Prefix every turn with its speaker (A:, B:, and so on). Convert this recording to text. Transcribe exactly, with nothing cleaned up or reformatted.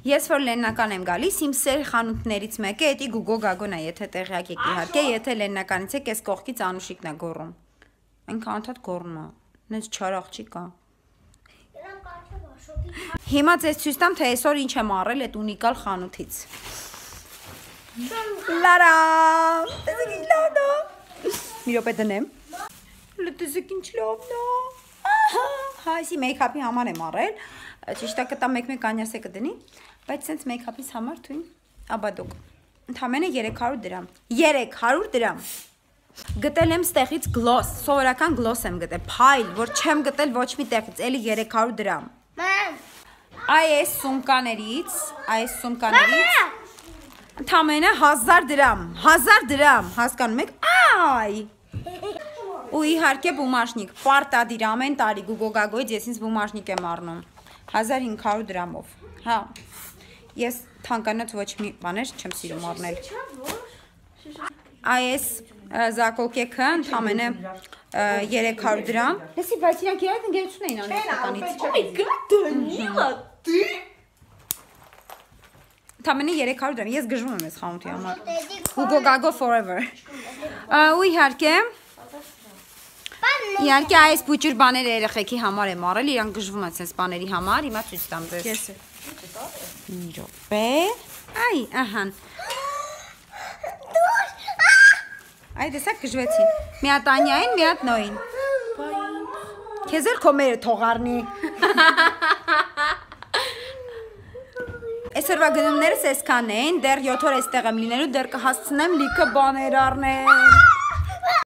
A: Ես որ լեննական եմ գալիս, իմ սեր խանութներից մեկը էդի Գուգո Գագոն է, եթե տեղյակ եք իհարկե, եթե լեննականից եք, այս կողքից Անուշիկն է գոռում։ Այնքան անդադ գոռում է, նենց չար աղջիկ է։ Հիմա ձեզ ցույց տամ, թե այսօր ինչ եմ առել այդ ունիկալ խանութից։ Լարա, տեսեք ինչ լավն է։ Մի րոպե դնեմ։ Տեսեք ինչ լավն է։ Հա, այսի մեյքափի համար եմ առել։ Ճիշտ է կտա մեկ-մեկ անյասե կդնի, բայց սենց մեյքափից համար թույն աբադոկ։ Ընդամենը երեք հարյուր դրամ։ երեք հարյուր դրամ։ Գտել եմ ստեղից գլոս, սովորական գլոս եմ գտել, փայլ, որ չեմ գտել ոչ մի տեղից, էլի երեք հարյուր դրամ։ Այս սումկաներից, այս սումկաներից ընդամենը հազար դրամ, հազար դրամ, հասկանում եք, այ։ Ու իհարկե բումաժնիկ, պարտադիր ամեն տարի Գուգո Գագոյից ես ինձ բումաժնիկ եմ առնում, հազար հինգ հարյուր դրամով, հա, ես թանկանոց ոչ մի բաներ չեմ սիրում առնել, այս զակոկեքը ընդամենը երեք հարյուր դրամ, լեսի, բայց իրանք իրայդ ընգերություն էին անում ընդամենը երեք հարյուր դրամ, ես գժվում եմ ես խանութի համար, Գուգո Գագո forever, ու իհարկե, Իհարկե այս բուջուր բաները երեխեքի համար եմ առել, իրանք գժվում են այս բաների համար, հիմա ցույց տամ ձեզ։ Մի րոպե։ Այ, ահան։ Այ դեսակ գժվեցին։ Մի հատ Անյային, մի հատ Նոյին։ Քեզ էլ քո մերը թող առնի։ Այսօրվա գնումներս այսքան էին, դեռ յոթ օր այստեղ եմ լինելու, դեռ կհասցնեմ լիքը բաներ առնել։